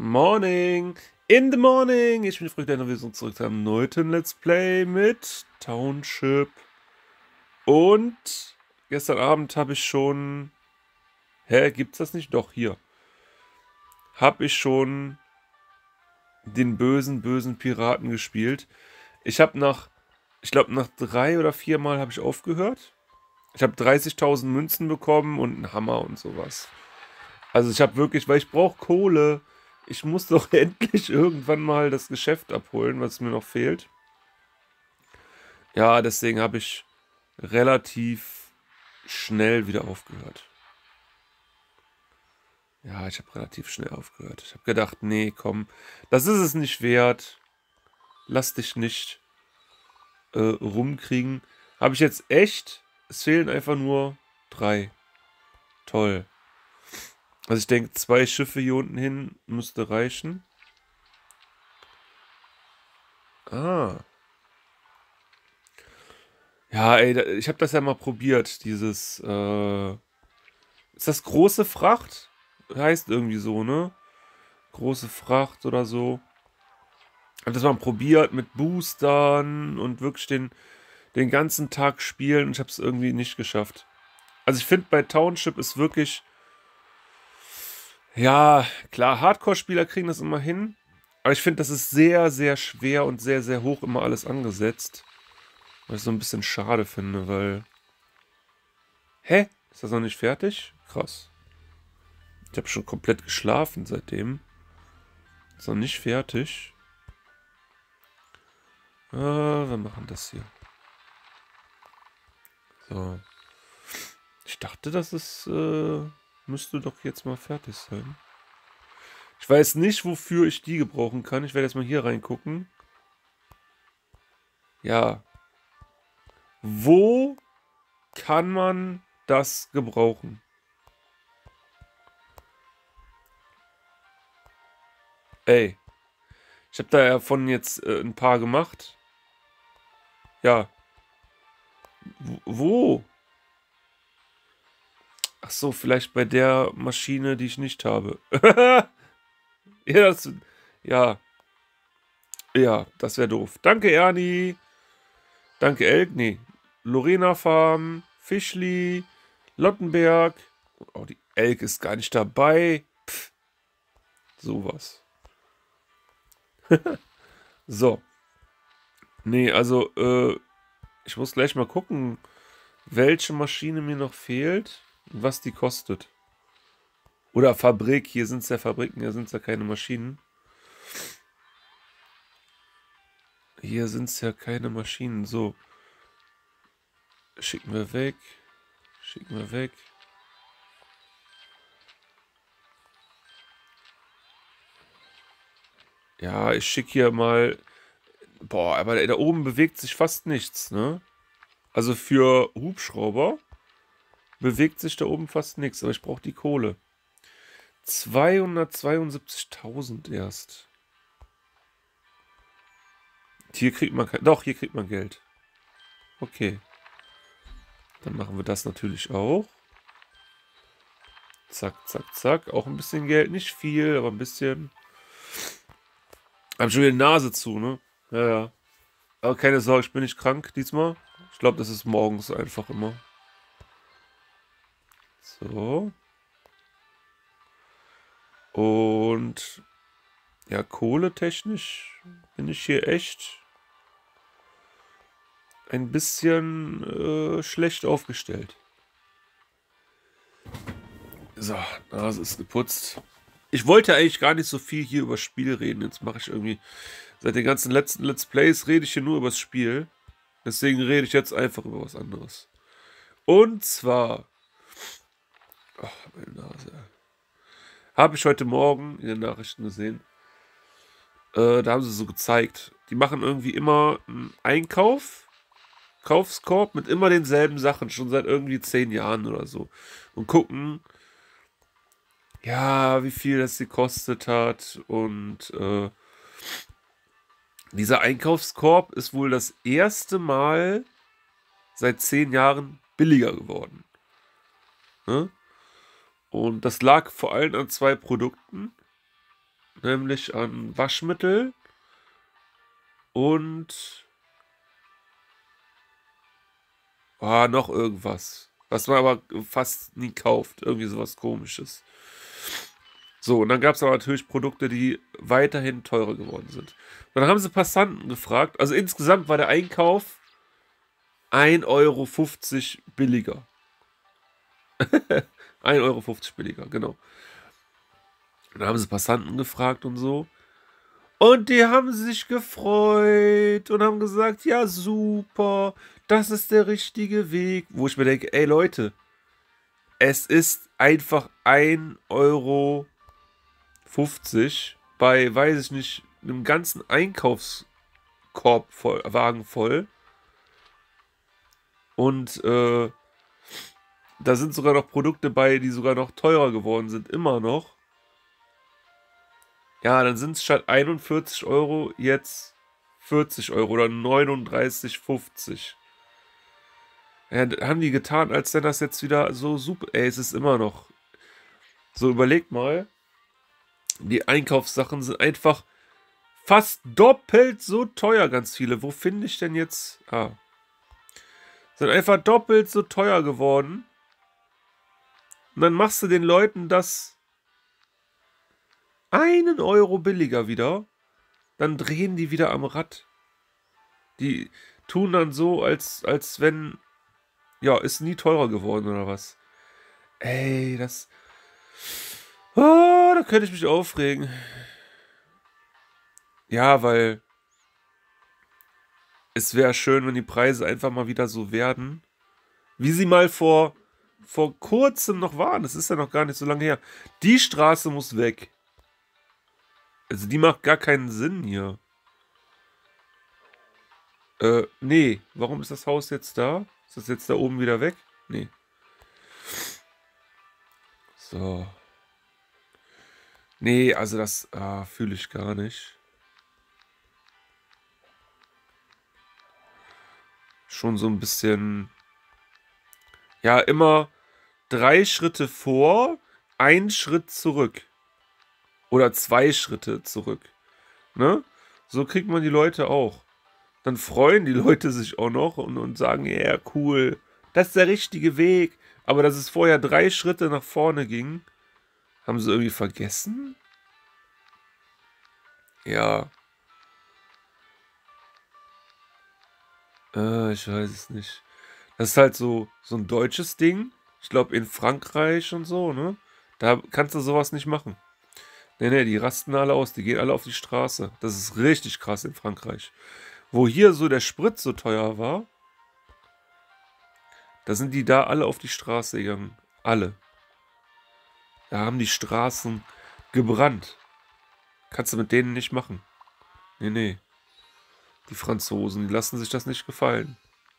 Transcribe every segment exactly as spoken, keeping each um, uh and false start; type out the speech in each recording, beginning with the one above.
Morning! In the morning! Ich bin die Früchte, wir sind zurück zu einem neuen Let's Play mit Township. Und gestern Abend habe ich schon... Hä, gibt's das nicht? Doch, hier. Habe ich schon den bösen, bösen Piraten gespielt. Ich habe nach... Ich glaube, nach drei oder vier Mal habe ich aufgehört. Ich habe dreißigtausend Münzen bekommen und einen Hammer und sowas. Also ich habe wirklich... Weil ich brauche Kohle... Ich muss doch endlich irgendwann mal das Geschäft abholen, was mir noch fehlt. Ja, deswegen habe ich relativ schnell wieder aufgehört. Ja, ich habe relativ schnell aufgehört. Ich habe gedacht, nee, komm, das ist es nicht wert. Lass dich nicht äh, rumkriegen. Habe ich jetzt echt? Es fehlen einfach nur drei. Toll. Also ich denke, zwei Schiffe hier unten hin müsste reichen. Ah. Ja, ey, ich habe das ja mal probiert, dieses, äh... Ist das große Fracht? Heißt irgendwie so, ne? Große Fracht oder so. Ich habe das mal probiert mit Boostern und wirklich den, den ganzen Tag spielen und ich habe es irgendwie nicht geschafft. Also ich finde, bei Township ist wirklich... Ja, klar, Hardcore-Spieler kriegen das immer hin. Aber ich finde, das ist sehr, sehr schwer und sehr, sehr hoch immer alles angesetzt. Was ich so ein bisschen schade finde, weil... Hä? Ist das noch nicht fertig? Krass. Ich habe schon komplett geschlafen seitdem. Ist noch nicht fertig. Ah, wir machen das hier. So. Ich dachte, das ist... Äh, müsste doch jetzt mal fertig sein. Ich weiß nicht, wofür ich die gebrauchen kann. Ich werde jetzt mal hier reingucken. Ja. Wo kann man das gebrauchen? Ey. Ich habe da ja von jetzt äh, ein paar gemacht. Ja. W wo? Ach so, vielleicht bei der Maschine, die ich nicht habe. ja, das, ja. Ja, das wäre doof. Danke, Ernie. Danke, Elk. Nee. Lorena Farm. Fischli. Lottenberg. Oh, die Elk ist gar nicht dabei. Pff. Sowas. so. Nee, also, äh, ich muss gleich mal gucken, welche Maschine mir noch fehlt und was die kostet. Oder Fabrik. Hier sind es ja Fabriken, hier sind es ja keine Maschinen. Hier sind es ja keine Maschinen. So. Schicken wir weg. Schicken wir weg. Ja, ich schicke hier mal... Boah, aber da oben bewegt sich fast nichts, ne? Also für Hubschrauber bewegt sich da oben fast nichts. Aber ich brauche die Kohle. zweihundertzweiundsiebzigtausend erst. Hier kriegt man kein... Doch, hier kriegt man Geld. Okay. Dann machen wir das natürlich auch. Zack, zack, zack. Auch ein bisschen Geld. Nicht viel, aber ein bisschen. Hab schon wieder die Nase zu, ne? Ja, ja. Aber keine Sorge, ich bin nicht krank diesmal. Ich glaube, das ist morgens einfach immer. So. Und ja, kohletechnisch bin ich hier echt ein bisschen äh, schlecht aufgestellt. So, Nase ist geputzt. Ich wollte eigentlich gar nicht so viel hier über das Spiel reden. Jetzt mache ich irgendwie... Seit den ganzen letzten Let's Plays rede ich hier nur über das Spiel. Deswegen rede ich jetzt einfach über was anderes. Und zwar... Ach, meine Nase. Habe ich heute Morgen in den Nachrichten gesehen. Äh, da haben sie so gezeigt. Die machen irgendwie immer einen Einkauf... Kaufskorb mit immer denselben Sachen. Schon seit irgendwie zehn Jahren oder so. Und gucken... Ja, wie viel das sie gekostet hat. Und äh, dieser Einkaufskorb ist wohl das erste Mal seit zehn Jahren billiger geworden. Ne? Und das lag vor allem an zwei Produkten. nämlich an Waschmittel und oh, noch irgendwas, was man aber fast nie kauft. Irgendwie sowas Komisches. So, und dann gab es aber natürlich Produkte, die weiterhin teurer geworden sind. Und dann haben sie Passanten gefragt. Also insgesamt war der Einkauf ein Euro fünfzig billiger. ein Euro fünfzig billiger, genau. Und dann haben sie Passanten gefragt und so. Und die haben sich gefreut und haben gesagt, ja super, das ist der richtige Weg. Wo ich mir denke, ey Leute, es ist einfach ein Euro fünfzig bei, weiß ich nicht, einem ganzen Einkaufskorb voll, Wagen voll. Und äh, da sind sogar noch Produkte bei, die sogar noch teurer geworden sind, immer noch. Ja, dann sind es statt einundvierzig Euro jetzt vierzig Euro oder neununddreißig fünfzig. Ja, haben die getan, als wenn das jetzt wieder so super... Ey, es ist immer noch... So, überlegt mal. Die Einkaufssachen sind einfach fast doppelt so teuer, ganz viele. Wo finde ich denn jetzt... Ah. Sind einfach doppelt so teuer geworden. Und dann machst du den Leuten das einen Euro billiger wieder. Dann drehen die wieder am Rad. Die tun dann so, als, als wenn... Ja, ist nie teurer geworden oder was. Ey, das... Oh, da könnte ich mich aufregen. Ja, weil... Es wäre schön, wenn die Preise einfach mal wieder so werden, wie sie mal vor, vor kurzem noch waren. Das ist ja noch gar nicht so lange her. Die Straße muss weg. Also die macht gar keinen Sinn hier. Äh, nee. Warum ist das Haus jetzt da? Ist das jetzt da oben wieder weg? Nee. So. Nee, also das ah, fühle ich gar nicht. Schon so ein bisschen... Ja, immer drei Schritte vor, ein Schritt zurück. Oder zwei Schritte zurück. Ne? So kriegt man die Leute auch. Dann freuen die Leute sich auch noch und, und sagen, ja, cool, das ist der richtige Weg. Aber dass es vorher drei Schritte nach vorne ging, haben sie irgendwie vergessen? Ja. Äh, ich weiß es nicht. Das ist halt so, so ein deutsches Ding. Ich glaube in Frankreich und so, ne? Da kannst du sowas nicht machen. Nee, nee, die rasten alle aus, die gehen alle auf die Straße. Das ist richtig krass in Frankreich. Wo hier so der Sprit so teuer war, da sind die da alle auf die Straße gegangen. Alle. Da haben die Straßen gebrannt. Kannst du mit denen nicht machen. Nee, nee. Die Franzosen, die lassen sich das nicht gefallen.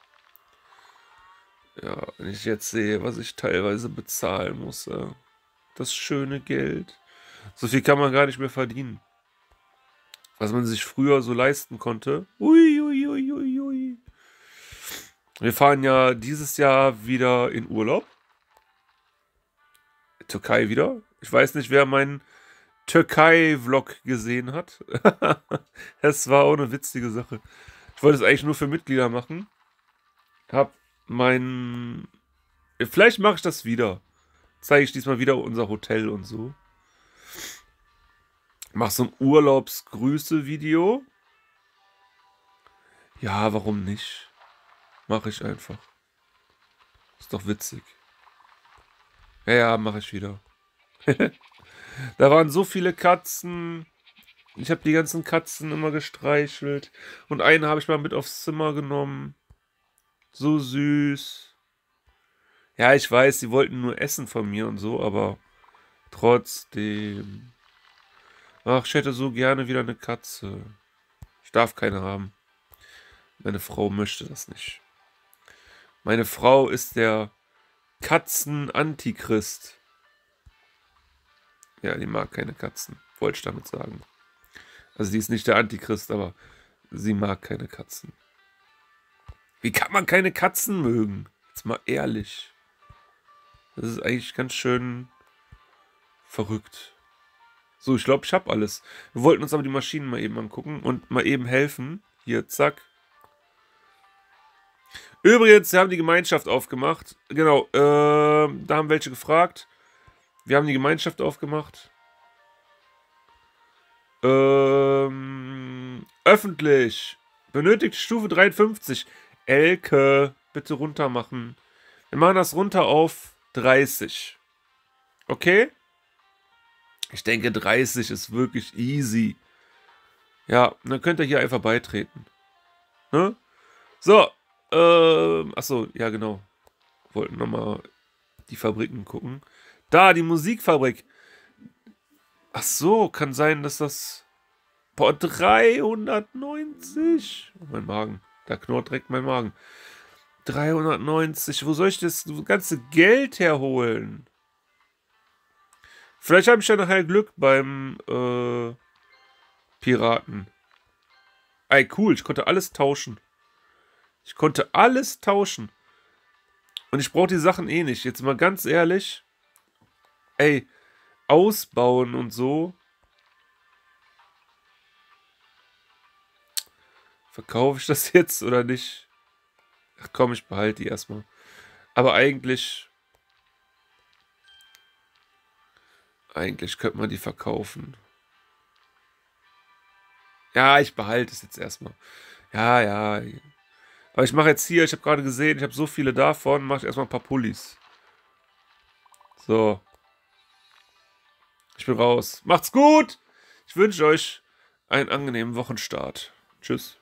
Ja, wenn ich jetzt sehe, was ich teilweise bezahlen muss, ja. Das schöne Geld. So viel kann man gar nicht mehr verdienen. Was man sich früher so leisten konnte. Ui, ui, ui, ui, ui. Wir fahren ja dieses Jahr wieder in Urlaub. Türkei wieder. Ich weiß nicht, wer meinen Türkei-Vlog gesehen hat. Das war auch eine witzige Sache. Ich wollte es eigentlich nur für Mitglieder machen. Hab mein... Vielleicht mache ich das wieder. Zeige ich diesmal wieder unser Hotel und so. Mach so ein Urlaubsgrüße-Video. Ja, warum nicht? Mache ich einfach. Ist doch witzig. Ja, ja, mache ich wieder. Da waren so viele Katzen. Ich habe die ganzen Katzen immer gestreichelt. Und eine habe ich mal mit aufs Zimmer genommen. So süß. Ja, ich weiß, sie wollten nur Essen von mir und so, aber trotzdem. Ach, ich hätte so gerne wieder eine Katze. Ich darf keine haben. Meine Frau möchte das nicht. Meine Frau ist der Katzen-Antichrist. Ja, die mag keine Katzen. Wollte ich damit sagen. Also die ist nicht der Antichrist, aber sie mag keine Katzen. Wie kann man keine Katzen mögen? Jetzt mal ehrlich. Das ist eigentlich ganz schön verrückt. So, ich glaube, ich habe alles. Wir wollten uns aber die Maschinen mal eben angucken und mal eben helfen. Hier, zack. Übrigens, wir haben die Gemeinschaft aufgemacht. Genau, äh, da haben welche gefragt. Wir haben die Gemeinschaft aufgemacht. Ähm, öffentlich. Benötigt Stufe dreiundfünfzig. Elke, bitte runter machen. Wir machen das runter auf dreißig. Okay? Ich denke, dreißig ist wirklich easy. Ja, dann könnt ihr hier einfach beitreten. Ne? So, ähm, achso, ja genau. Wollten nochmal die Fabriken gucken. Da, die Musikfabrik. Ach so, kann sein, dass das... Boah, dreihundertneunzig. Oh, mein Magen. Da knurrt direkt mein Magen. dreihundertneunzig. Wo soll ich das ganze Geld herholen? Vielleicht habe ich ja nachher Glück beim äh, Piraten. Ey, cool. Ich konnte alles tauschen. Ich konnte alles tauschen. Und ich brauche die Sachen eh nicht. Jetzt mal ganz ehrlich. Ey, ausbauen und so. Verkaufe ich das jetzt oder nicht? Ach komm, ich behalte die erstmal. Aber eigentlich... Eigentlich könnte man die verkaufen. Ja, ich behalte es jetzt erstmal. Ja, ja. Aber ich mache jetzt hier, ich habe gerade gesehen, ich habe so viele davon, mache ich erstmal ein paar Pullis. So. Ich bin raus. Macht's gut! Ich wünsche euch einen angenehmen Wochenstart. Tschüss.